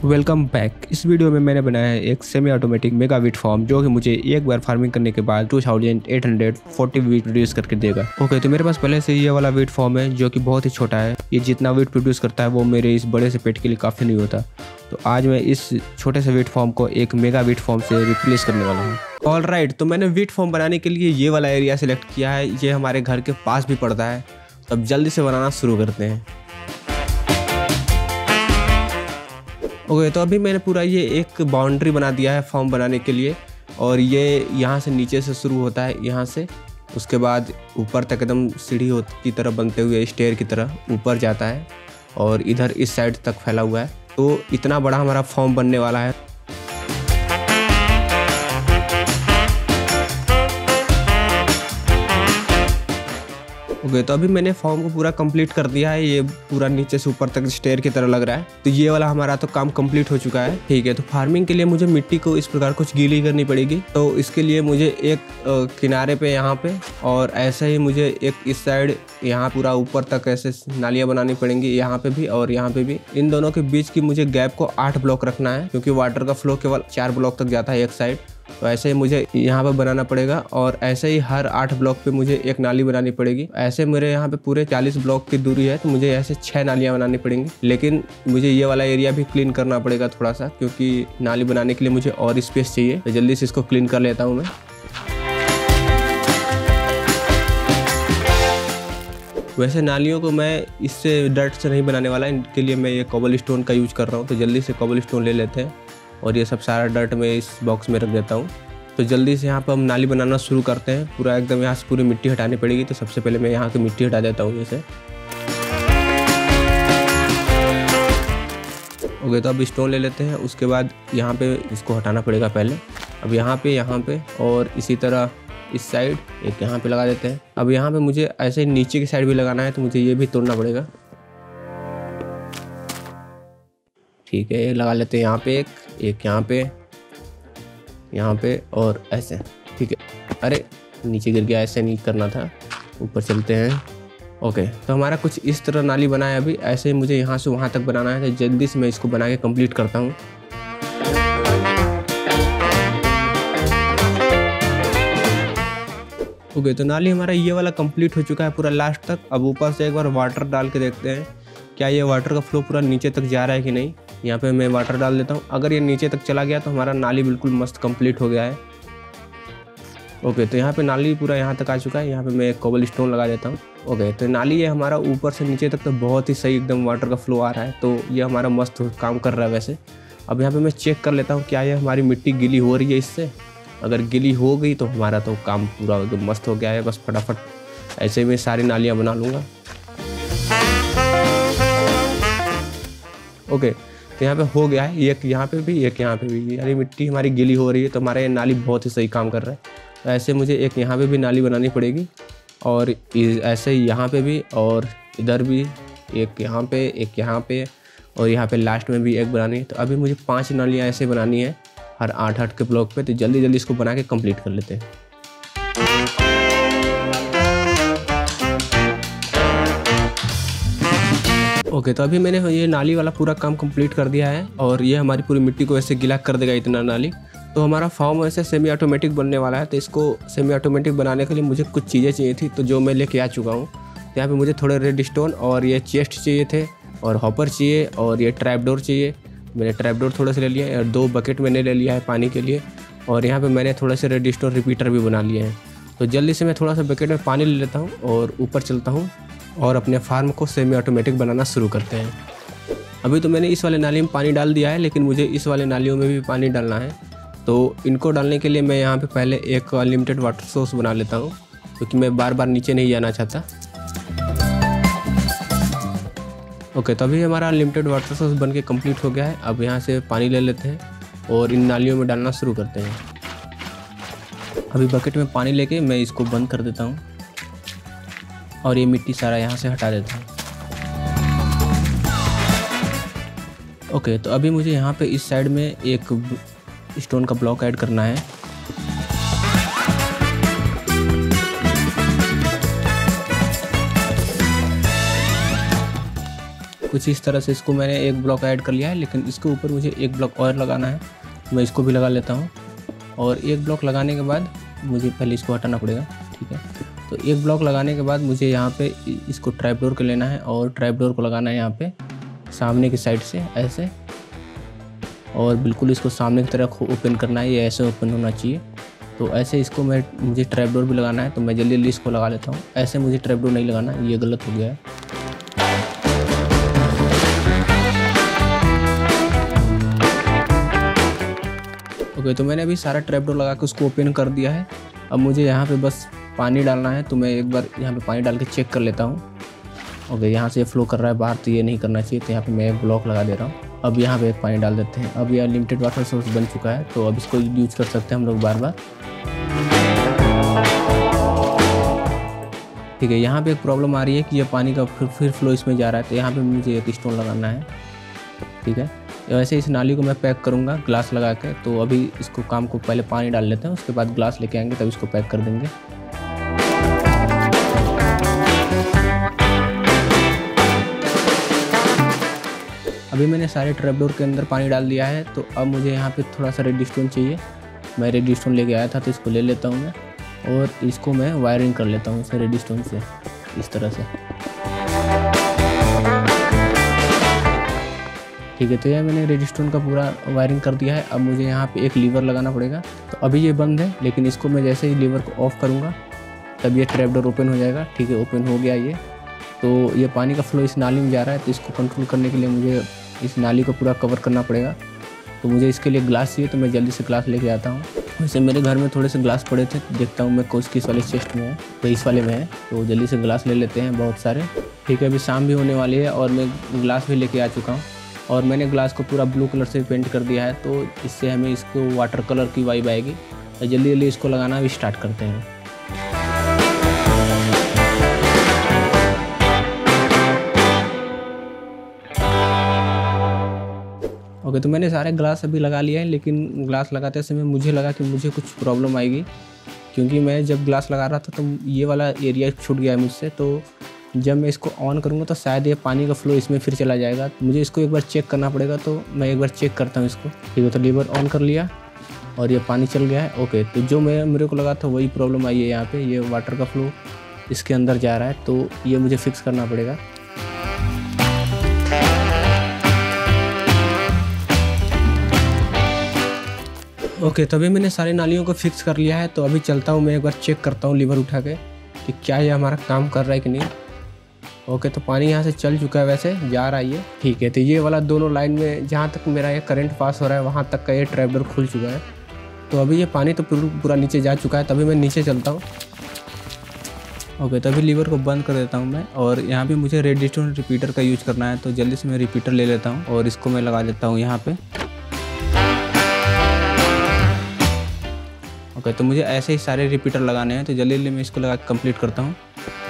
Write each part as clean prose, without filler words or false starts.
Welcome back. इस video में मैंने बनाया है एक semi automatic mega wheat farm जो कि मुझे एक बार फार्मिंग करने के बाद 2840 वीट प्रोड्यूस करके देगा। ओके, तो मेरे पास पहले से ये वाला वीट फार्म है जो कि बहुत ही छोटा है। ये जितना वीट प्रोड्यूस करता है वो मेरे इस बड़े से पेट के लिए काफ़ी नहीं होता। तो आज मैं इस छोटे से वीट फार्म को एक मेगा वीट फार्म से रिप्लेस करने वाला हूँ। ऑलराइट, तो मैंने वीट फार्म बनाने के लिए ये वाला एरिया सिलेक्ट किया है। ये हमारे घर के पास भी पड़ता है। तो अब जल्दी से बनाना शुरू करते हैं। ओके, तो अभी मैंने पूरा ये एक बाउंड्री बना दिया है फार्म बनाने के लिए। और ये यहाँ से नीचे से शुरू होता है, यहाँ से उसके बाद ऊपर तक एकदम सीढ़ी की तरह बनते हुए स्टेयर की तरह ऊपर जाता है और इधर इस साइड तक फैला हुआ है। तो इतना बड़ा हमारा फार्म बनने वाला है। ओके, तो अभी मैंने फॉर्म को पूरा कंप्लीट कर दिया है। ये पूरा नीचे से ऊपर तक स्टेयर की तरह लग रहा है। तो ये वाला हमारा तो काम कंप्लीट हो चुका है। ठीक है, तो फार्मिंग के लिए मुझे मिट्टी को इस प्रकार कुछ गीली करनी पड़ेगी। तो इसके लिए मुझे एक किनारे पे यहाँ पे और ऐसे ही मुझे एक इस साइड यहाँ पूरा ऊपर तक ऐसे नालियाँ बनानी पड़ेंगी, यहाँ पे भी और यहाँ पे भी। इन दोनों के बीच की मुझे गैप को 8 ब्लॉक रखना है क्योंकि वाटर का फ्लो केवल 4 ब्लॉक तक जाता है एक साइड। तो ऐसे ही मुझे यहाँ पे बनाना पड़ेगा और ऐसे ही हर 8 ब्लॉक पे मुझे एक नाली बनानी पड़ेगी। ऐसे मेरे यहाँ पे पूरे 40 ब्लॉक की दूरी है, तो मुझे ऐसे 6 नालियाँ बनानी पड़ेंगी। लेकिन मुझे ये वाला एरिया भी क्लीन करना पड़ेगा थोड़ा सा, क्योंकि नाली बनाने के लिए मुझे और स्पेस चाहिए। तो जल्दी से इसको क्लीन कर लेता हूँ मैं। वैसे नालियों को मैं इससे डर्ट से नहीं बनाने वाला, इनके लिए मैं ये कॉबल स्टोन का यूज कर रहा हूँ। तो जल्दी से कॉबल स्टोन ले लेते हैं और ये सब सारा डर्ट मैं इस बॉक्स में रख देता हूँ। तो जल्दी से यहाँ पर हम नाली बनाना शुरू करते हैं। पूरा एकदम यहाँ से पूरी मिट्टी हटानी पड़ेगी। तो सबसे पहले मैं यहाँ की मिट्टी हटा देता हूँ जैसे। ओके, तो अब स्टोन ले लेते हैं। उसके बाद यहाँ पे इसको हटाना पड़ेगा पहले। अब यहाँ पे और इसी तरह इस साइड एक यहाँ पे लगा देते हैं। अब यहाँ पे मुझे ऐसे नीचे की साइड भी लगाना है, तो मुझे ये भी तोड़ना पड़ेगा। ठीक है, ये लगा लेते हैं यहाँ पे एक यहाँ पे और ऐसे। ठीक है, अरे नीचे गिर गया, ऐसे नहीं करना था, ऊपर चलते हैं। ओके, तो हमारा कुछ इस तरह नाली बना है। अभी ऐसे ही मुझे यहाँ से वहाँ तक बनाना है। तो जल्दी से मैं इसको बना के कंप्लीट करता हूँ। ओके, तो नाली हमारा ये वाला कंप्लीट हो चुका है पूरा लास्ट तक। अब ऊपर से एक बार वाटर डाल के देखते हैं क्या ये वाटर का फ्लो पूरा नीचे तक जा रहा है कि नहीं। यहाँ पे मैं वाटर डाल देता हूँ। अगर ये नीचे तक चला गया तो हमारा नाली बिल्कुल मस्त कंप्लीट हो गया है। ओके, तो यहाँ पे नाली पूरा यहाँ तक आ चुका है। यहाँ पे मैं एक कॉबल स्टोन लगा देता हूँ। ओके, तो नाली ये हमारा ऊपर से नीचे तक तो बहुत ही सही एकदम वाटर का फ्लो आ रहा है। तो ये हमारा मस्त काम कर रहा है वैसे। अब यहाँ पे मैं चेक कर लेता हूँ क्या ये हमारी मिट्टी गीली हो रही है इससे। अगर गीली हो गई तो हमारा तो काम पूरा एकदम मस्त हो गया है। बस फटाफट ऐसे में सारी नालियाँ बना लूँगा। ओके, तो यहाँ पे हो गया है। एक यहाँ पे भी एक यहाँ पे भी। यानी मिट्टी हमारी गीली हो रही है तो हमारा ये नाली बहुत ही सही काम कर रहा है। तो ऐसे मुझे एक यहाँ पे भी नाली बनानी पड़ेगी और ऐसे ही यहाँ पे भी और इधर भी एक यहाँ पे और यहाँ पे लास्ट में भी एक बनानी है। तो अभी मुझे 5 नालियाँ ऐसे बनानी है हर 8 के ब्लॉक पे। तो जल्दी जल्दी इसको बना के कंप्लीट कर लेते हैं। ओके, तो अभी मैंने ये नाली वाला पूरा काम कंप्लीट कर दिया है और ये हमारी पूरी मिट्टी को ऐसे गीला कर देगा इतना नाली। तो हमारा फार्म ऐसे सेमी ऑटोमेटिक बनने वाला है। तो इसको सेमी ऑटोमेटिक बनाने के लिए मुझे कुछ चीज़ें चाहिए थी, तो जो मैं लेके आ चुका हूँ। तो यहाँ पे मुझे थोड़े रेड स्टोन और ये चेस्ट चाहिए थे और हॉपर चाहिए और ये ट्रैपडोर चाहिए। मैंने ट्रैपडोर थोड़े से ले लिया है और 2 बकेट मैंने ले लिया है पानी के लिए। और यहाँ पर मैंने थोड़े से रेड स्टोन रिपीटर भी बना लिए हैं। तो जल्दी से मैं थोड़ा सा बकेट में पानी ले लेता हूँ और ऊपर चलता हूँ और अपने फार्म को सेमी ऑटोमेटिक बनाना शुरू करते हैं। अभी तो मैंने इस वाले नाली में पानी डाल दिया है, लेकिन मुझे इस वाले नालियों में भी पानी डालना है। तो इनको डालने के लिए मैं यहाँ पे पहले एक अनलिमिटेड वाटर सोर्स बना लेता हूँ, क्योंकि मैं बार बार नीचे नहीं जाना चाहता। ओके, तो अभी हमारा अनलिमिटेड वाटर सोर्स बन के कम्प्लीट हो गया है। अब यहाँ से पानी ले लेते हैं और इन नालियों में डालना शुरू करते हैं। अभी बकेट में पानी लेके मैं इसको बंद कर देता हूँ और ये मिट्टी सारा यहाँ से हटा देता हूँ। ओके, तो अभी मुझे यहाँ पे इस साइड में एक स्टोन का ब्लॉक ऐड करना है। कुछ इस तरह से इसको मैंने एक ब्लॉक ऐड कर लिया है, लेकिन इसके ऊपर मुझे एक ब्लॉक और लगाना है। मैं इसको भी लगा लेता हूँ और एक ब्लॉक लगाने के बाद मुझे पहले इसको हटाना पड़ेगा। ठीक है, तो एक ब्लॉक लगाने के बाद मुझे यहाँ पे इसको ट्रैपडोर को लेना है और ट्रैपडोर को लगाना है यहाँ पे सामने की साइड से ऐसे, और बिल्कुल इसको सामने की तरफ ओपन करना है, ये ऐसे ओपन होना चाहिए। तो ऐसे इसको मुझे ट्रैपडोर भी लगाना है, तो मैं जल्दी जल्दी इसको लगा लेता हूँ। ऐसे मुझे ट्रैपडोर नहीं लगाना, ये गलत हो गया है। ओके, तो मैंने अभी सारा ट्रैपडोर लगा के उसको ओपन कर दिया है। अब मुझे यहाँ पे बस पानी डालना है, तो मैं एक बार यहाँ पे पानी डाल के चेक कर लेता हूँ। ओके, यहाँ से फ्लो कर रहा है बाहर, तो ये नहीं करना चाहिए, तो यहाँ पे मैं एक ब्लॉक लगा दे रहा हूँ। अब यहाँ पे एक पानी डाल देते हैं। अब यह लिमिटेड वाटर सोर्स बन चुका है, तो अब इसको यूज कर सकते हैं हम लोग बार बार। ठीक है, यहाँ पे एक प्रॉब्लम आ रही है कि ये पानी का फिर फ्लो इसमें जा रहा है, तो यहाँ पे मुझे एक स्टोन लगाना है। ठीक है, वैसे इस नाली को मैं पैक करूँगा ग्लास लगा के। तो अभी इसको काम को पहले पानी डाल लेते हैं, उसके बाद ग्लास लेके आएंगे, तब इसको पैक कर देंगे। अभी मैंने सारे ट्रैपडोर के अंदर पानी डाल दिया है, तो अब मुझे यहाँ पे थोड़ा सा रेडस्टोन चाहिए। मैं रेडस्टोन लेके आया था, तो इसको ले लेता हूँ मैं, और इसको मैं वायरिंग कर लेता हूँ इसे रेडस्टोन से इस तरह से। ठीक है, तो यह मैंने रेडस्टोन का पूरा वायरिंग कर दिया है। अब मुझे यहाँ पे एक लीवर लगाना पड़ेगा। तो अभी ये बंद है, लेकिन इसको मैं जैसे ही लीवर को ऑफ करूँगा तब ये ट्रैपडोर ओपन हो जाएगा। ठीक है, ओपन हो गया ये। तो ये पानी का फ्लो इस नाली में जा रहा है, तो इसको कंट्रोल करने के लिए मुझे इस नाली को पूरा कवर करना पड़ेगा। तो मुझे इसके लिए ग्लास चाहिए, तो मैं जल्दी से ग्लास लेके आता हूँ। वैसे मेरे घर में थोड़े से ग्लास पड़े थे, देखता हूँ मैं किस वाले चेस्ट में है, तो इस वाले में है। तो जल्दी से ग्लास ले लेते हैं बहुत सारे। ठीक है, अभी शाम भी होने वाली है और मैं ग्लास भी लेके आ चुका हूँ, और मैंने ग्लास को पूरा ब्लू कलर से पेंट कर दिया है। तो इससे हमें इसको वाटर कलर की वाइब आएगी। तो जल्दी जल्दी इसको लगाना भी स्टार्ट करते हैं। ओके, तो मैंने सारे ग्लास अभी लगा लिया है, लेकिन ग्लास लगाते समय मुझे लगा कि मुझे कुछ प्रॉब्लम आएगी, क्योंकि मैं जब ग्लास लगा रहा था तो ये वाला एरिया छूट गया मुझसे। तो जब मैं इसको ऑन करूँगा तो शायद ये पानी का फ्लो इसमें फिर चला जाएगा। मुझे इसको एक बार चेक करना पड़ेगा, तो मैं एक बार चेक करता हूँ इसको। ठीक है, तो लीवर ऑन कर लिया और ये पानी चल गया है। ओके, तो जो मेरे को लगा था वही प्रॉब्लम आई है। यहाँ पे ये वाटर का फ्लो इसके अंदर जा रहा है, तो ये मुझे फिक्स करना पड़ेगा। ओके, तभी मैंने सारी नालियों को फिक्स कर लिया है। तो अभी चलता हूँ, मैं एक बार चेक करता हूँ लीवर उठा के कि क्या ये हमारा काम कर रहा है कि नहीं। ओके, तो पानी यहाँ से चल चुका है, वैसे जा रहा है ये। ठीक है, तो ये वाला दोनों लाइन में जहाँ तक मेरा ये करंट पास हो रहा है वहाँ तक का ये ट्रैपडोर खुल चुका है। तो अभी ये पानी तो पूरा नीचे जा चुका है, तभी मैं नीचे चलता हूँ। ओके, तभी लीवर को बंद कर देता हूँ मैं, और यहाँ पे मुझे रेडस्टोन रिपीटर का यूज़ करना है। तो जल्दी से मैं रिपीटर ले लेता हूँ और इसको मैं लगा देता हूँ यहाँ पे। ओके, तो मुझे ऐसे ही सारे रिपीटर लगाने हैं, तो जल्दी जल्दी मैं इसको लगा के कंप्लीट करता हूँ।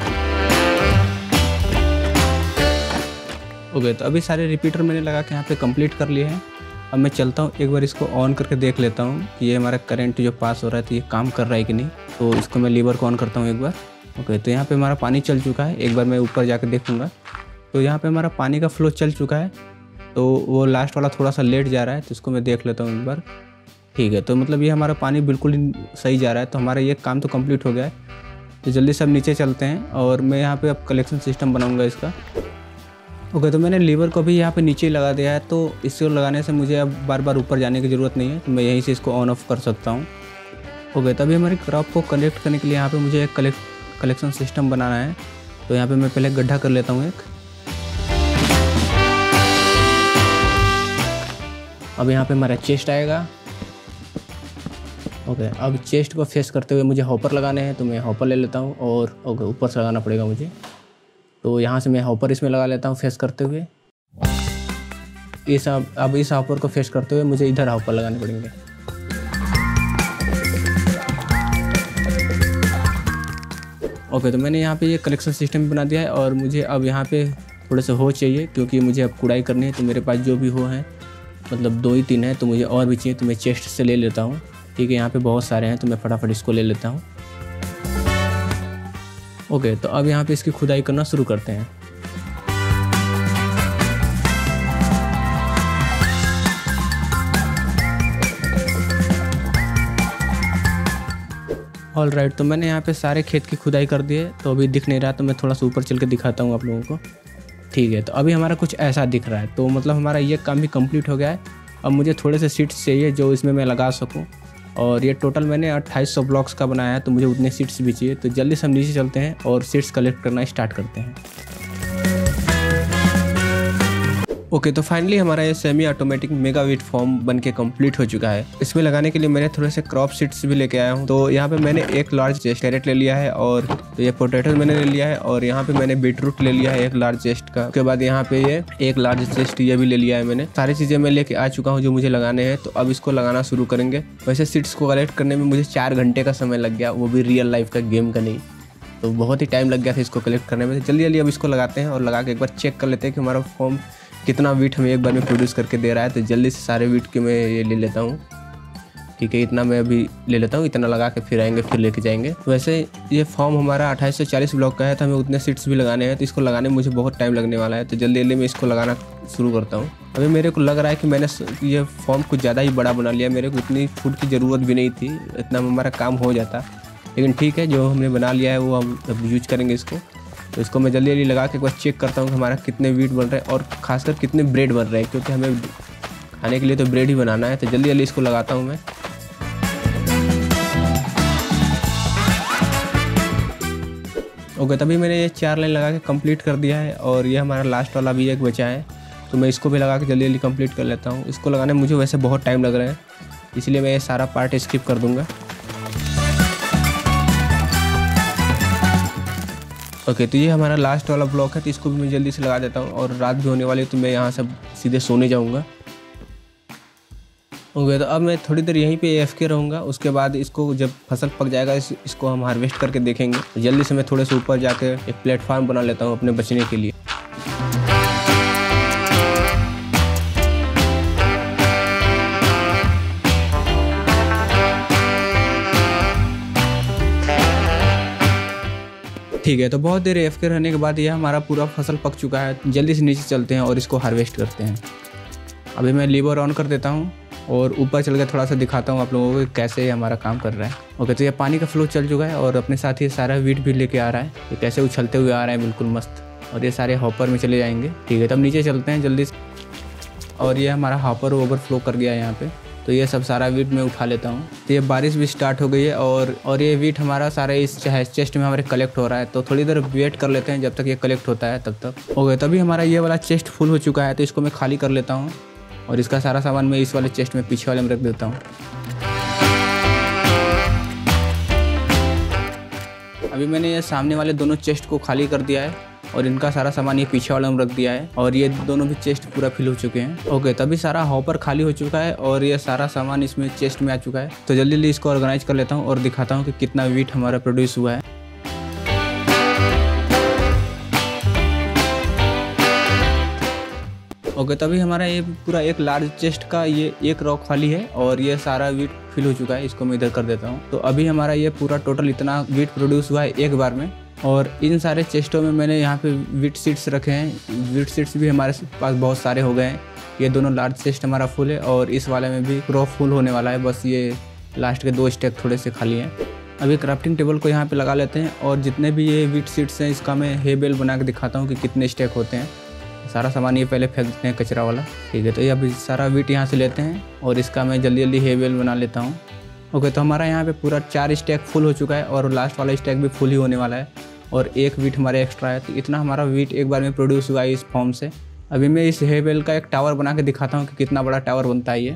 ओके, तो अभी सारे रिपीटर मैंने लगा के यहाँ पे कंप्लीट कर लिए हैं। अब मैं चलता हूँ, एक बार इसको ऑन करके देख लेता हूँ कि ये हमारा करंट जो पास हो रहा है तो ये काम कर रहा है कि नहीं। तो इसको मैं लीवर को ऑन करता हूँ एक बार। ओके, तो यहाँ पे हमारा पानी चल चुका है। एक बार मैं ऊपर जाकर देखूँगा, तो यहाँ पे हमारा पानी का फ्लो चल चुका है। तो वो लास्ट वाला थोड़ा सा लेट जा रहा है, तो इसको मैं देख लेता हूँ एक बार। ठीक है, तो मतलब ये हमारा पानी बिल्कुल ही सही जा रहा है। तो हमारा ये काम तो कंप्लीट हो गया है। तो जल्दी से अब नीचे चलते हैं, और मैं यहाँ पे अब कलेक्शन सिस्टम बनाऊँगा इसका। ओके, तो मैंने लीवर को भी यहाँ पे नीचे ही लगा दिया है, तो इसको लगाने से मुझे अब बार बार ऊपर जाने की ज़रूरत नहीं है। तो मैं यहीं से इसको ऑन ऑफ कर सकता हूँ। ओके, तभी हमारी क्रॉप को कनेक्ट करने के लिए यहाँ पे मुझे एक कलेक्शन सिस्टम बनाना है। तो यहाँ पे मैं पहले गड्ढा कर लेता हूँ एक। अब यहाँ पे हमारा चेस्ट आएगा। ओके, अब चेस्ट को फेस करते हुए मुझे हॉपर लगाने हैं, तो मैं हॉपर ले लेता हूँ, और ओके ऊपर से लगाना पड़ेगा मुझे। तो यहाँ से मैं हॉपर इसमें लगा लेता हूँ फेस करते हुए। अब इस हॉपर को फेस करते हुए मुझे इधर हॉपर लगाने पड़ेंगे। ओके, तो मैंने यहाँ पे ये कलेक्शन सिस्टम बना दिया है, और मुझे अब यहाँ पे थोड़े से हो चाहिए, क्योंकि मुझे अब कुड़ाई करनी है। तो मेरे पास जो भी हो है, मतलब 2 ही 3 है, तो मुझे और भी चाहिए, तो मैं चेस्ट से ले लेता हूँ। ठीक है, यहाँ पे बहुत सारे हैं, तो मैं फटाफट इसको ले लेता हूँ। ओके, तो अब यहाँ पे इसकी खुदाई करना शुरू करते हैं। ऑलराइट, तो मैंने यहाँ पे सारे खेत की खुदाई कर दी है। तो अभी दिख नहीं रहा, तो मैं थोड़ा सा ऊपर चल के दिखाता हूँ आप लोगों को। ठीक है, तो अभी हमारा कुछ ऐसा दिख रहा है। तो मतलब हमारा ये काम भी कंप्लीट हो गया है। अब मुझे थोड़े से सीट्स चाहिए जो इसमें मैं लगा सकूँ, और ये टोटल मैंने 2800 ब्लॉक्स का बनाया है, तो मुझे उतने सीट्स भी चाहिए। तो जल्दी से हम नीचे चलते हैं और सीट्स कलेक्ट करना स्टार्ट करते हैं। ओके, तो फाइनली हमारा ये सेमी ऑटोमेटिक मेगा वीट फॉर्म बन के कम्प्लीट हो चुका है। इसमें लगाने के लिए मैंने थोड़े से क्रॉप सीड्स भी लेके आया हूँ। तो यहाँ पे मैंने एक लार्ज कैरेट ले लिया है, और तो ये पोटैटो मैंने ले लिया है, और यहाँ पे मैंने बीटरूट ले लिया है एक लार्ज चेस्ट का। उसके बाद यहाँ पे ये एक लार्ज चेस्ट ये भी ले लिया है मैंने। सारी चीज़ें मैं लेके आ चुका हूँ जो मुझे लगाने हैं। तो अब इसको लगाना शुरू करेंगे। वैसे सीड्स को कलेक्ट करने में मुझे 4 घंटे का समय लग गया, वो भी रियल लाइफ का गेम का नहीं। तो बहुत ही टाइम लग गया था इसको कलेक्ट करने में। जल्दी जल्दी अब इसको लगाते हैं और लगा के एक बार चेक कर लेते हैं कि हमारा फॉर्म कितना वीट हमें एक बार में प्रोड्यूस करके दे रहा है। तो जल्दी से सारे वीट के मैं ये ले लेता हूँ। ठीक है, इतना मैं अभी ले लेता हूँ, इतना लगा के फिर आएंगे, फिर लेके जाएंगे। वैसे ये फॉर्म हमारा 2840 ब्लॉक का है, तो हमें उतने सीट्स भी लगाने हैं। तो इसको लगाने में मुझे बहुत टाइम लगने वाला है। तो जल्दी जल्दी मैं इसको लगाना शुरू करता हूँ। अभी मेरे को लग रहा है कि मैंने ये फॉर्म कुछ ज़्यादा ही बड़ा बना लिया। मेरे को इतनी फूड की ज़रूरत भी नहीं थी, इतना में हमारा काम हो जाता। लेकिन ठीक है, जो हमने बना लिया है वो हम अब यूज करेंगे इसको। तो इसको मैं जल्दी जल्दी लगा के एक बार चेक करता हूँ कि हमारा कितने वीट बन रहे हैं, और खासकर कितने ब्रेड बन रहे हैं, क्योंकि हमें खाने के लिए तो ब्रेड ही बनाना है। तो जल्दी जल्दी इसको लगाता हूँ मैं। ओके, तभी मैंने ये 4 लाइन लगा के कंप्लीट कर दिया है, और ये हमारा लास्ट वाला भी एक बचा है। तो मैं इसको भी लगा के जल्दी जल्दी कंप्लीट कर लेता हूँ। इसको लगाने में मुझे वैसे बहुत टाइम लग रहा है, इसलिए मैं ये सारा पार्ट स्किप कर दूँगा। ओके, तो ये हमारा लास्ट वाला ब्लॉक है। तो इसको भी मैं जल्दी से लगा देता हूँ, और रात भी होने वाली है, तो मैं यहाँ से सीधे सोने जाऊँगा। ओके, तो अब मैं थोड़ी देर यहीं पे AFK रहूँगा। उसके बाद इसको जब फसल पक जाएगा इसको हम हार्वेस्ट करके देखेंगे। तो जल्दी से मैं थोड़े से ऊपर जाके एक प्लेटफॉर्म बना लेता हूँ अपने बचने के लिए। ठीक है, तो बहुत देर AFK रहने के बाद यह हमारा पूरा फसल पक चुका है। जल्दी से नीचे चलते हैं और इसको हार्वेस्ट करते हैं। अभी मैं लीवर ऑन कर देता हूँ और ऊपर चल के थोड़ा सा दिखाता हूँ आप लोगों को कैसे हमारा काम कर रहा है। ओके, तो ये पानी का फ्लो चल चुका है, और अपने साथ ही सारा वीट भी लेके आ रहा है। ये कैसे उछलते हुए आ रहा है, बिल्कुल मस्त। और ये सारे हॉपर में चले जाएंगे। ठीक है, तब नीचे चलते हैं जल्दी से। और ये हमारा हॉपर ओवरफ्लो कर गया है यहाँ पे। तो ये सब सारा वीट मैं उठा लेता हूँ। तो ये बारिश भी स्टार्ट हो गई है, और ये वीट हमारा सारा इस चेस्ट में हमारे कलेक्ट हो रहा है। तो थोड़ी देर वेट कर लेते हैं जब तक ये कलेक्ट होता है तब तक। ओके, तभी हमारा ये वाला चेस्ट फुल हो चुका है। तो इसको मैं खाली कर लेता हूँ, और इसका सारा सामान मैं इस वाले चेस्ट में पीछे वाले में रख देता हूँ। अभी मैंने ये सामने वाले दोनों चेस्ट को खाली कर दिया है, और इनका सारा सामान ये पीछे वाला में रख दिया है, और ये दोनों भी चेस्ट पूरा फिल हो चुके हैं। ओके, तभी सारा हॉपर खाली हो चुका है, और ये सारा सामान इसमें चेस्ट में आ चुका है। तो जल्दी जल्दी इसको ऑर्गेनाइज कर लेता हूँ और दिखाता हूँ कि कितना वीट हमारा प्रोड्यूस हुआ है। ओके, तभी हमारा ये पूरा एक लार्ज चेस्ट का ये एक रॉक खाली है, और ये सारा वीट फिल हो चुका है। इसको मैं इधर कर देता हूँ। तो अभी हमारा ये पूरा टोटल इतना वीट प्रोड्यूस हुआ है एक बार में। और इन सारे चेस्टों में मैंने यहाँ पे वीट सीड्स रखे हैं। वीट सीड्स भी हमारे पास बहुत सारे हो गए हैं। ये दोनों लार्ज चेस्ट हमारा फुल है, और इस वाले में भी क्रॉप फुल होने वाला है। बस ये लास्ट के 2 स्टेक थोड़े से खाली हैं। अभी क्राफ्टिंग टेबल को यहाँ पे लगा लेते हैं, और जितने भी ये वीट सीड्स हैं इसका मैं हे बेल बना के दिखाता हूँ कि कितने स्टेक होते हैं। सारा सामान ये पहले फेंक देते हैं कचरा वाला। ठीक है, तो ये अभी सारा वीट यहाँ से लेते हैं, और इसका मैं जल्दी जल्दी हे बेल बना लेता हूँ। ओके, तो हमारा यहाँ पे पूरा 4 स्टेक फुल हो चुका है, और लास्ट वाला स्टेक भी फुल ही होने वाला है, और एक वीट हमारे एक्स्ट्रा है। तो इतना हमारा वीट एक बार में प्रोड्यूस हुआ है इस फॉर्म से। अभी मैं इस हे बेल का एक टावर बना के दिखाता हूँ कि कितना बड़ा टावर बनता है ये।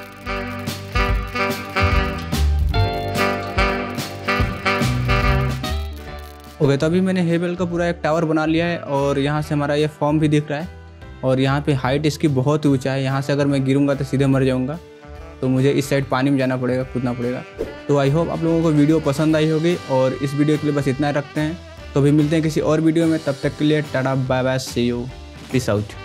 ओके, तो अभी मैंने हे बेल का पूरा एक टावर बना लिया है, और यहाँ से हमारा ये फॉर्म भी दिख रहा है, और यहाँ पे हाइट इसकी बहुत ही ऊंचा है। यहाँ से अगर मैं गिरूंगा तो सीधे मर जाऊँगा। तो मुझे इस साइड पानी में जाना पड़ेगा, कूदना पड़ेगा। तो आई होप आप लोगों को वीडियो पसंद आई होगी, और इस वीडियो के लिए बस इतना रखते हैं। तो अभी मिलते हैं किसी और वीडियो में, तब तक के लिए tata bye bye, see you, peace out.